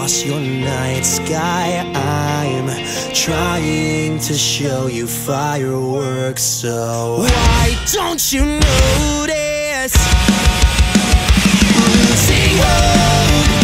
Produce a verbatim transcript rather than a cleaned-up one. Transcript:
across your night sky. I'm trying to show you fireworks, so why don't you notice? Losing hope